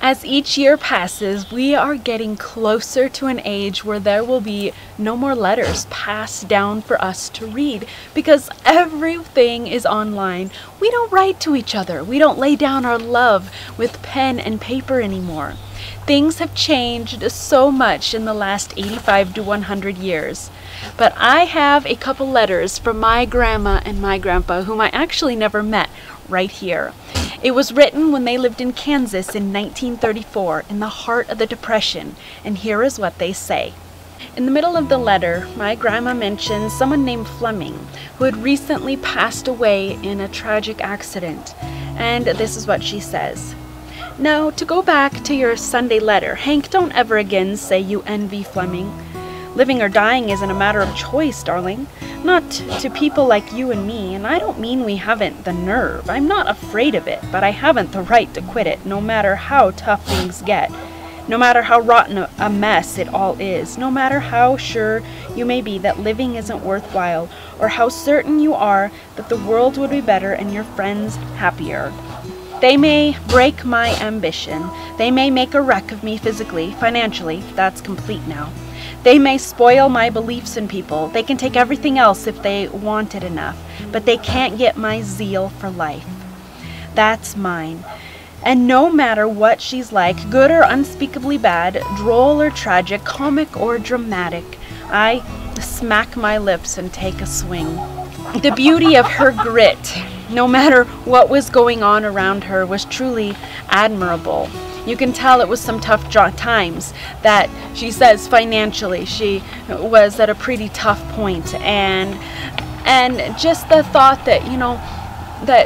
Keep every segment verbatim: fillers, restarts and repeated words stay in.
As each year passes, we are getting closer to an age where there will be no more letters passed down for us to read because everything is online. We don't write to each other. We don't lay down our love with pen and paper anymore. Things have changed so much in the last eighty-five to one hundred years. But I have a couple letters from my grandma and my grandpa, whom I actually never met, right here. It was written when they lived in Kansas in nineteen thirty-four, in the heart of the Depression, and here is what they say. In the middle of the letter, my grandma mentions someone named Fleming, who had recently passed away in a tragic accident, and this is what she says. Now, to go back to your Sunday letter, Hank, don't ever again say you envy Fleming. Living or dying isn't a matter of choice, darling. Not to people like you and me, and I don't mean we haven't the nerve. I'm not afraid of it, but I haven't the right to quit it, no matter how tough things get. No matter how rotten a mess it all is, no matter how sure you may be that living isn't worthwhile, or how certain you are that the world would be better and your friends happier. They may break my ambition. They may make a wreck of me physically, financially. That's complete now. They may spoil my beliefs in people. They can take everything else if they want it enough, but they can't get my zeal for life. That's mine. And no matter what she's like, good or unspeakably bad, droll or tragic, comic or dramatic, I smack my lips and take a swing. The beauty of her grit, no matter what was going on around her, was truly admirable. You can tell it was some tough times, that she says financially she was at a pretty tough point, and and just the thought that, you know, that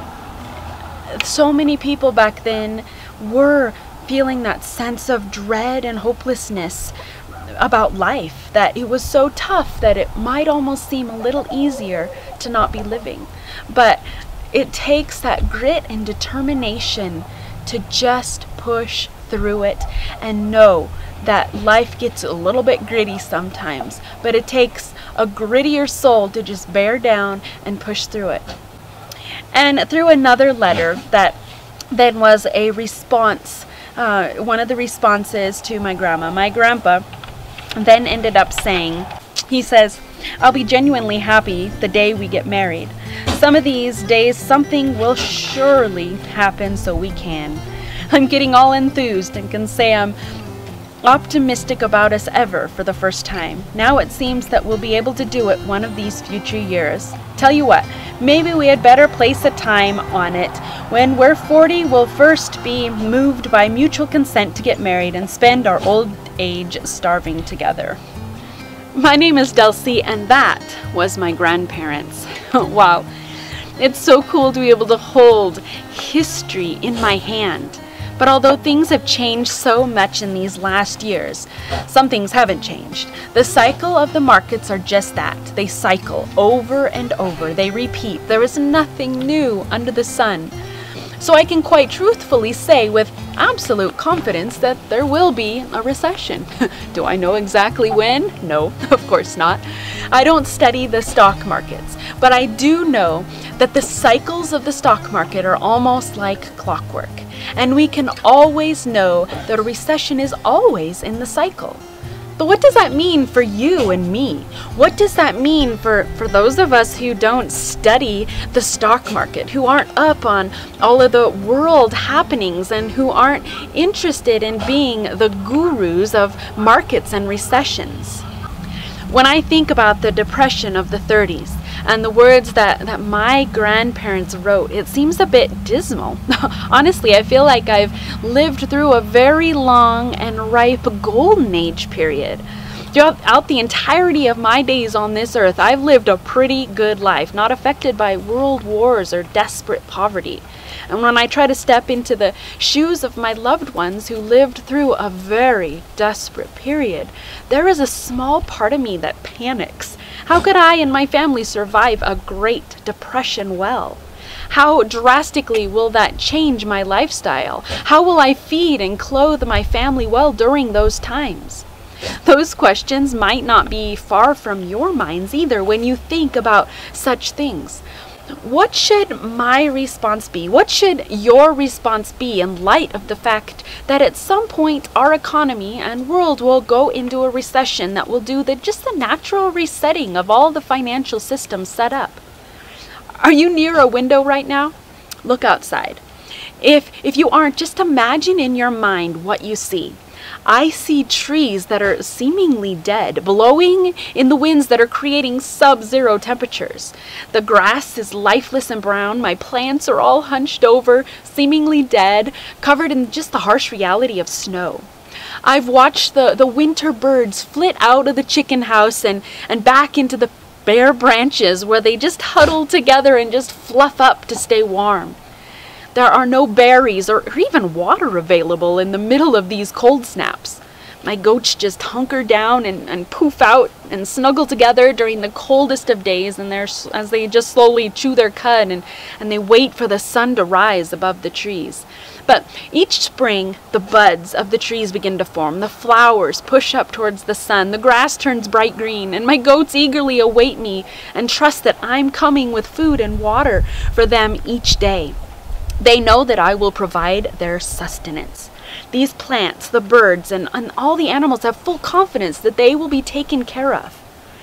so many people back then were feeling that sense of dread and hopelessness about life, that it was so tough that it might almost seem a little easier to not be living. But it takes that grit and determination to just push through it and know that life gets a little bit gritty sometimes, but it takes a grittier soul to just bear down and push through it. And through another letter that then was a response, uh, one of the responses to my grandma, my grandpa then ended up saying, he says, I'll be genuinely happy the day we get married. Some of these days something will surely happen so we can. I'm getting all enthused and can say I'm optimistic about us ever for the first time. Now it seems that we'll be able to do it one of these future years. Tell you what, maybe we had better place a time on it. When we're forty, we'll first be moved by mutual consent to get married and spend our old age starving together. My name is Delcy, and that was my grandparents. Wow, it's so cool to be able to hold history in my hand. But although things have changed so much in these last years, some things haven't changed. The cycle of the markets are just that. They cycle over and over. They repeat. There is nothing new under the sun. So I can quite truthfully say with absolute confidence that there will be a recession. Do I know exactly when? No, of course not. I don't study the stock markets, but I do know that the cycles of the stock market are almost like clockwork. And we can always know that a recession is always in the cycle. But what does that mean for you and me? What does that mean for, for those of us who don't study the stock market, who aren't up on all of the world happenings, and who aren't interested in being the gurus of markets and recessions? When I think about the Depression of the thirties, and the words that, that my grandparents wrote, it seems a bit dismal. Honestly, I feel like I've lived through a very long and ripe golden age period. Throughout the entirety of my days on this earth, I've lived a pretty good life, not affected by world wars or desperate poverty. And when I try to step into the shoes of my loved ones who lived through a very desperate period, there is a small part of me that panics. How could I and my family survive a Great Depression well? How drastically will that change my lifestyle? How will I feed and clothe my family well during those times? Those questions might not be far from your minds either when you think about such things. What should my response be? What should your response be in light of the fact that at some point our economy and world will go into a recession that will do the just the natural resetting of all the financial systems set up? Are you near a window right now? Look outside. If if you aren't, just imagine in your mind what you see. I see trees that are seemingly dead, blowing in the winds that are creating sub-zero temperatures. The grass is lifeless and brown. My plants are all hunched over, seemingly dead, covered in just the harsh reality of snow. I've watched the, the winter birds flit out of the chicken house and, and back into the bare branches where they just huddle together and just fluff up to stay warm. There are no berries or even water available in the middle of these cold snaps. My goats just hunker down and, and poof out and snuggle together during the coldest of days, and they're, as they just slowly chew their cud and, and they wait for the sun to rise above the trees. But each spring, the buds of the trees begin to form. The flowers push up towards the sun. The grass turns bright green, and my goats eagerly await me and trust that I'm coming with food and water for them each day. They know that I will provide their sustenance. These plants, the birds, and, and all the animals have full confidence that they will be taken care of.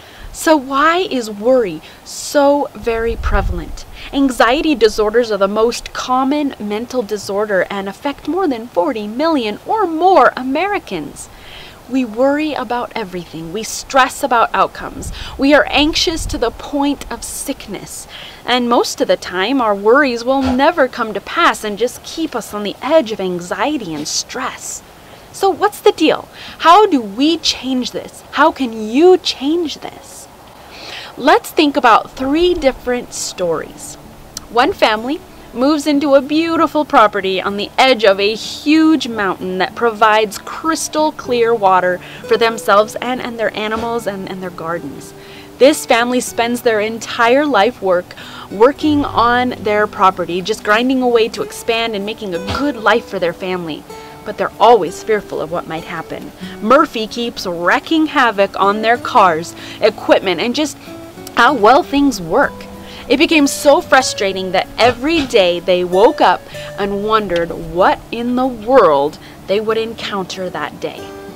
So why is worry so very prevalent? Anxiety disorders are the most common mental disorder and affect more than forty million or more Americans. We worry about everything. We stress about outcomes. We are anxious to the point of sickness. And most of the time, our worries will never come to pass and just keep us on the edge of anxiety and stress. So what's the deal? How do we change this? How can you change this? Let's think about three different stories. One family moves into a beautiful property on the edge of a huge mountain that provides crystal clear water for themselves and, and their animals and, and their gardens. This family spends their entire life work working on their property, just grinding away to expand and making a good life for their family. But they're always fearful of what might happen. Murphy keeps wreaking havoc on their cars, equipment, and just how well things work. It became so frustrating that every day they woke up and wondered what in the world they would encounter that day.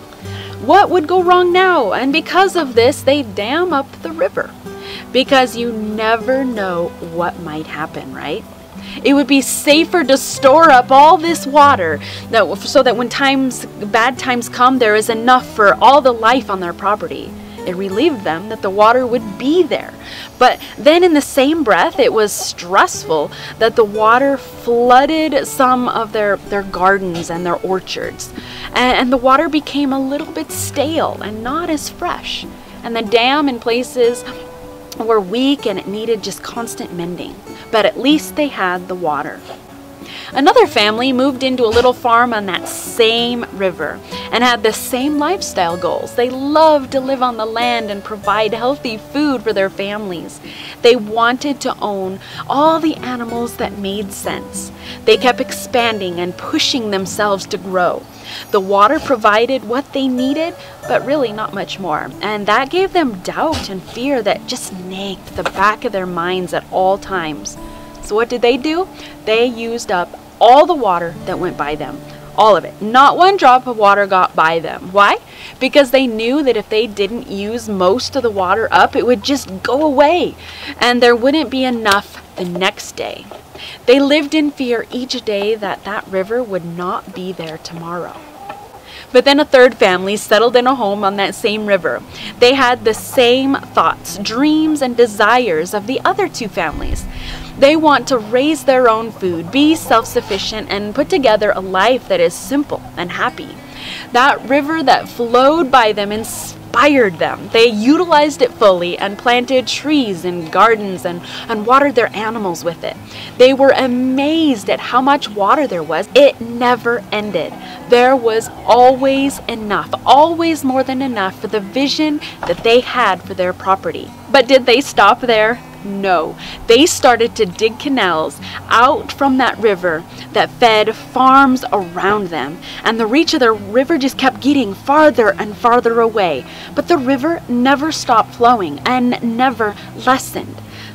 What would go wrong now? And because of this, they dam up the river. Because you never know what might happen, right? It would be safer to store up all this water that, so that when times, bad times come, there is enough for all the life on their property. It relieved them that the water would be there. But then in the same breath, it was stressful that the water flooded some of their, their gardens and their orchards. And, and the water became a little bit stale and not as fresh. And the dam in places were weak and it needed just constant mending. But at least they had the water. Another family moved into a little farm on that same river and had the same lifestyle goals. They loved to live on the land and provide healthy food for their families. They wanted to own all the animals that made sense. They kept expanding and pushing themselves to grow. The water provided what they needed, but really not much more. And that gave them doubt and fear that just nagged the back of their minds at all times. So what did they do? They used up all the water that went by them. All of it. Not one drop of water got by them. Why? Because they knew that if they didn't use most of the water up, it would just go away. And there wouldn't be enough the next day. They lived in fear each day that that river would not be there tomorrow. But then a third family settled in a home on that same river. They had the same thoughts, dreams, and desires of the other two families. They want to raise their own food, be self-sufficient, and put together a life that is simple and happy. That river that flowed by them inspired them. They utilized it fully and planted trees and gardens and, and watered their animals with it. They were amazed at how much water there was. It never ended. There was always enough, always more than enough for the vision that they had for their property. But did they stop there? No. They started to dig canals out from that river that fed farms around them. And the reach of the river just kept getting farther and farther away. But the river never stopped flowing and never lessened.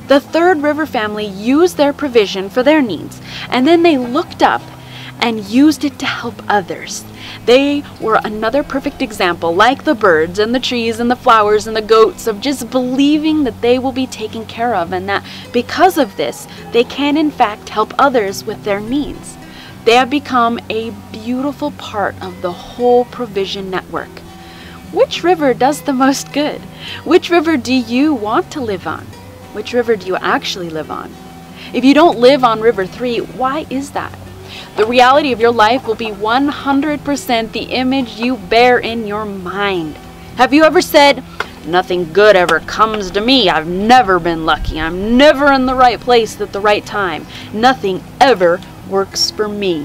The third river family used their provision for their needs, and then they looked up and used it to help others. They were another perfect example, like the birds and the trees and the flowers and the goats, of just believing that they will be taken care of, and that because of this, they can in fact help others with their needs. They have become a beautiful part of the whole provision network. Which river does the most good? Which river do you want to live on? Which river do you actually live on? If you don't live on River three, why is that? The reality of your life will be one hundred percent the image you bear in your mind. Have you ever said, "Nothing good ever comes to me. I've never been lucky. I'm never in the right place at the right time. Nothing ever works for me"?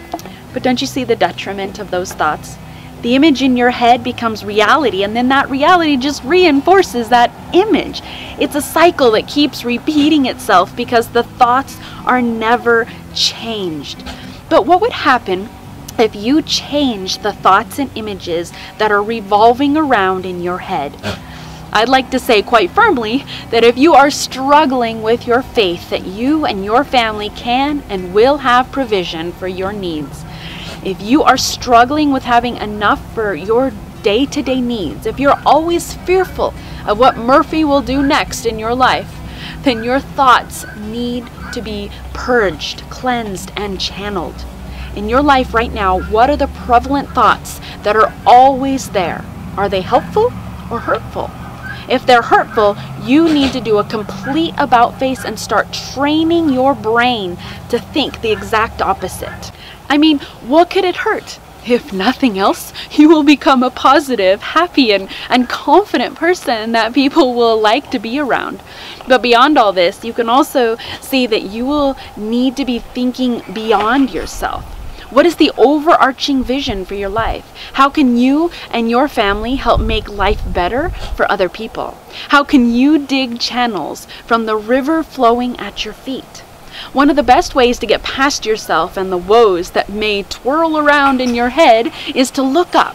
But don't you see the detriment of those thoughts? The image in your head becomes reality, and then that reality just reinforces that image. It's a cycle that keeps repeating itself because the thoughts are never changed. But what would happen if you change the thoughts and images that are revolving around in your head? I'd like to say quite firmly that if you are struggling with your faith that you and your family can and will have provision for your needs, if you are struggling with having enough for your day-to-day needs, if you're always fearful of what Murphy will do next in your life, then your thoughts need to be purged, cleansed, and channeled. In your life right now, what are the prevalent thoughts that are always there? Are they helpful or hurtful? If they're hurtful, you need to do a complete about face and start training your brain to think the exact opposite. I mean, what could it hurt? If nothing else, you will become a positive, happy, and, and confident person that people will like to be around. But beyond all this, you can also see that you will need to be thinking beyond yourself. What is the overarching vision for your life? How can you and your family help make life better for other people? How can you dig channels from the river flowing at your feet? One of the best ways to get past yourself and the woes that may twirl around in your head is to look up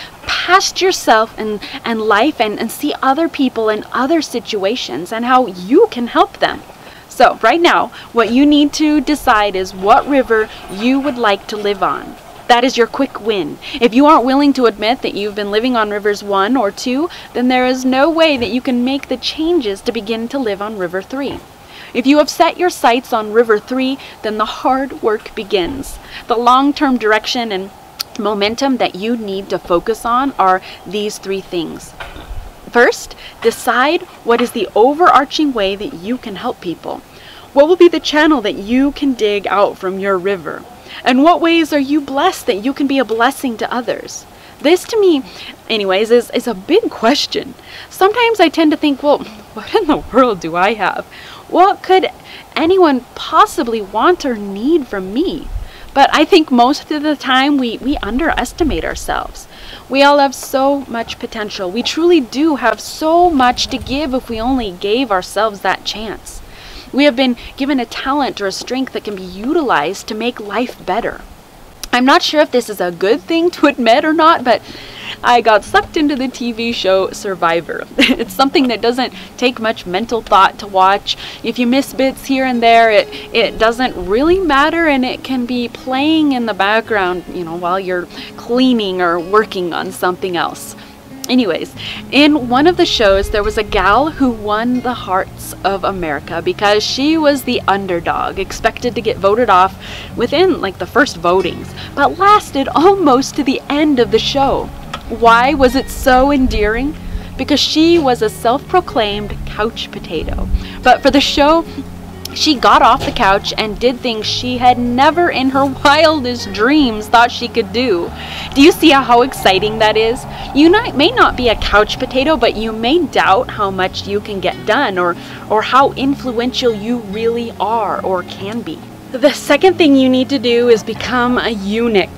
past yourself and, and life and, and see other people and other situations and how you can help them. So right now, what you need to decide is what river you would like to live on. That is your quick win. If you aren't willing to admit that you've been living on rivers one or two, then there is no way that you can make the changes to begin to live on River three. If you have set your sights on River three, then the hard work begins. The long-term direction and momentum that you need to focus on are these three things. First, decide what is the overarching way that you can help people. What will be the channel that you can dig out from your river? And what ways are you blessed that you can be a blessing to others? This, to me, anyways, is, is a big question. Sometimes I tend to think, well, what in the world do I have? What could anyone possibly want or need from me? But I think most of the time we, we underestimate ourselves. We all have so much potential. We truly do have so much to give if we only gave ourselves that chance. We have been given a talent or a strength that can be utilized to make life better. I'm not sure if this is a good thing to admit or not, but I got sucked into the T V show Survivor. It's something that doesn't take much mental thought to watch. If you miss bits here and there, it, it doesn't really matter, and it can be playing in the background, you know, while you're cleaning or working on something else. Anyways, in one of the shows, there was a gal who won the hearts of America because she was the underdog, expected to get voted off within like the first votings, but lasted almost to the end of the show. Why was it so endearing? Because she was a self-proclaimed couch potato. But for the show, she got off the couch and did things she had never in her wildest dreams thought she could do. Do you see how exciting that is? You not, may not be a couch potato, but you may doubt how much you can get done, or, or how influential you really are or can be. The second thing you need to do is become a eunuch.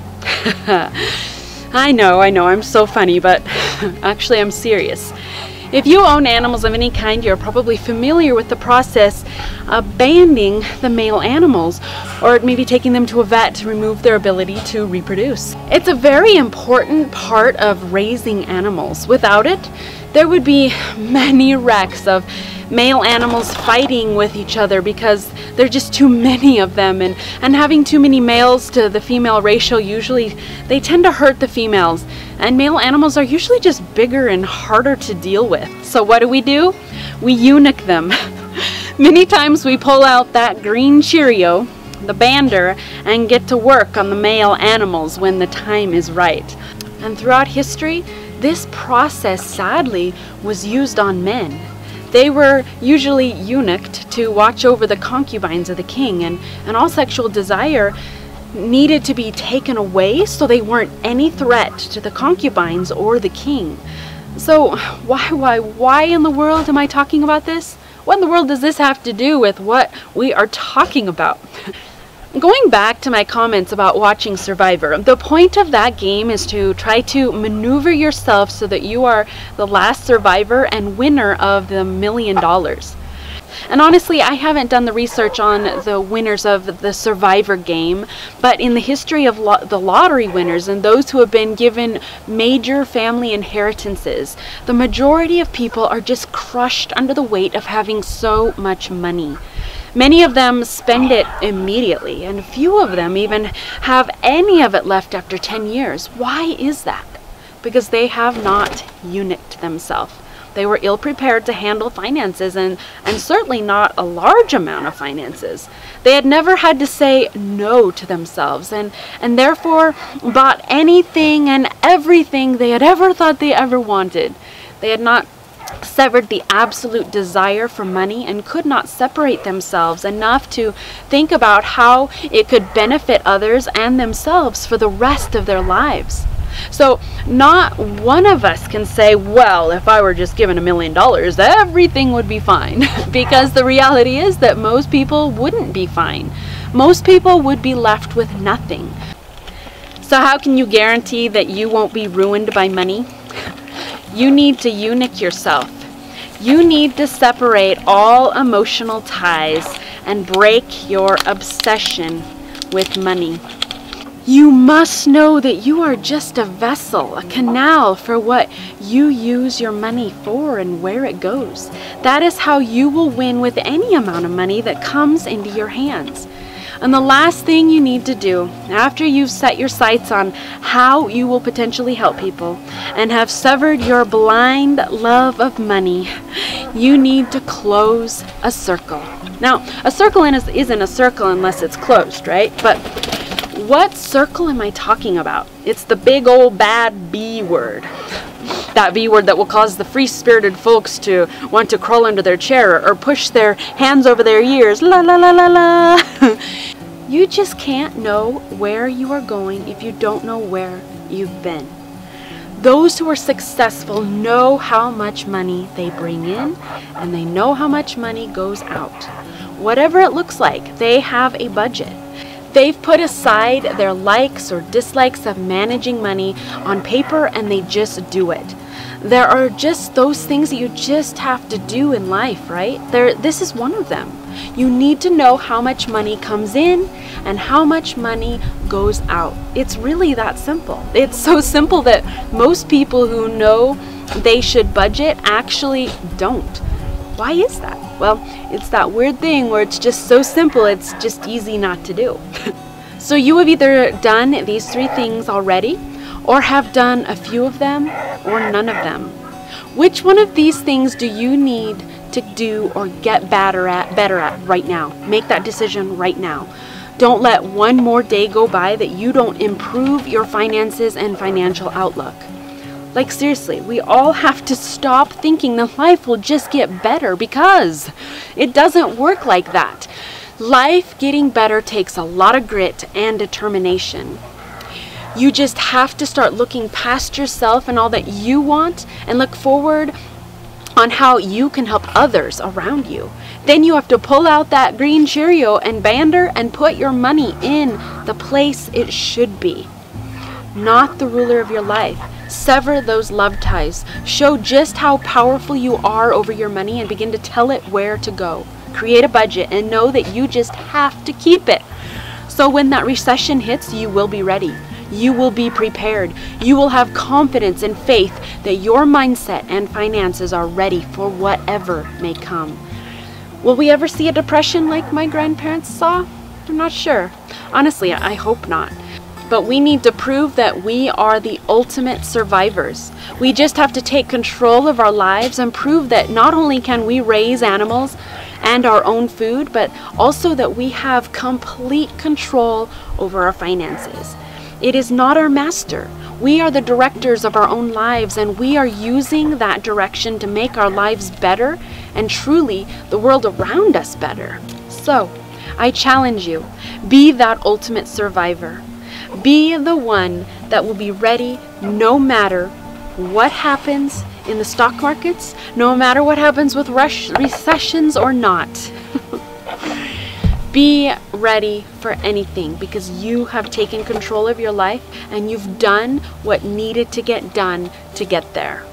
I know, I know, I'm so funny, but actually I'm serious. If you own animals of any kind, you're probably familiar with the process of banding the male animals, or maybe taking them to a vet to remove their ability to reproduce. It's a very important part of raising animals. Without it, there would be many wrecks of male animals fighting with each other because there are just too many of them, and, and having too many males to the female ratio, usually they tend to hurt the females, and male animals are usually just bigger and harder to deal with. So what do we do? We eunuch them. Many times we pull out that green Cheerio, the bander, and get to work on the male animals when the time is right. And throughout history, this process sadly was used on men. They were usually eunuched to watch over the concubines of the king, and, and all sexual desire needed to be taken away so they weren't any threat to the concubines or the king. So why, why, why in the world am I talking about this? What in the world does this have to do with what we are talking about? Going back to my comments about watching Survivor, the point of that game is to try to maneuver yourself so that you are the last survivor and winner of the million dollars. And honestly, I haven't done the research on the winners of the Survivor game, but in the history of lo the lottery winners and those who have been given major family inheritances, the majority of people are just crushed under the weight of having so much money. Many of them spend it immediately, and few of them even have any of it left after ten years. Why is that? Because they have not eunuched themselves. They were ill-prepared to handle finances, and, and certainly not a large amount of finances. They had never had to say no to themselves, and, and therefore bought anything and everything they had ever thought they ever wanted. They had not severed the absolute desire for money and could not separate themselves enough to think about how it could benefit others and themselves for the rest of their lives. So not one of us can say, well, if I were just given a million dollars, everything would be fine. Because the reality is that most people wouldn't be fine. Most people would be left with nothing. So how can you guarantee that you won't be ruined by money? You need to eunuch yourself. You need to separate all emotional ties and break your obsession with money. You must know that you are just a vessel, a canal for what you use your money for and where it goes. That is how you will win with any amount of money that comes into your hands. And the last thing you need to do, after you've set your sights on how you will potentially help people and have severed your blind love of money, you need to close a circle. Now, a circle isn't a circle unless it's closed, right? But what circle am I talking about? It's the big old bad B word. That B word that will cause the free-spirited folks to want to crawl under their chair or push their hands over their ears. La la la la la. You just can't know where you are going if you don't know where you've been. Those who are successful know how much money they bring in, and they know how much money goes out. Whatever it looks like, they have a budget. They've put aside their likes or dislikes of managing money on paper, and they just do it. There are just those things that you just have to do in life, right? There, this is one of them. You need to know how much money comes in and how much money goes out. It's really that simple. It's so simple that most people who know they should budget actually don't. Why is that? Well, it's that weird thing where it's just so simple, it's just easy not to do. So you have either done these three things already, or have done a few of them, or none of them. Which one of these things do you need to do or get better at, better at right now? Make that decision right now. Don't let one more day go by that you don't improve your finances and financial outlook. Like seriously, we all have to stop thinking that life will just get better, because it doesn't work like that. Life getting better takes a lot of grit and determination. You just have to start looking past yourself and all that you want and look forward on how you can help others around you. Then you have to pull out that green Cheerio and bander and put your money in the place it should be. Not the ruler of your life. Sever those love ties. Show just how powerful you are over your money and begin to tell it where to go. Create a budget and know that you just have to keep it. So when that recession hits, you will be ready. you will be prepared. You will have confidence and faith that your mindset and finances are ready for whatever may come. Will we ever see a depression like my grandparents saw? I'm not sure. Honestly, I hope not. But we need to prove that we are the ultimate survivors. We just have to take control of our lives and prove that not only can we raise animals and our own food, but also that we have complete control over our finances. It is not our master. We are the directors of our own lives, and we are using that direction to make our lives better and truly the world around us better. So, I challenge you, be that ultimate survivor. Be the one that will be ready no matter what happens in the stock markets, no matter what happens with recessions or not. Be ready for anything because you have taken control of your life and you've done what needed to get done to get there.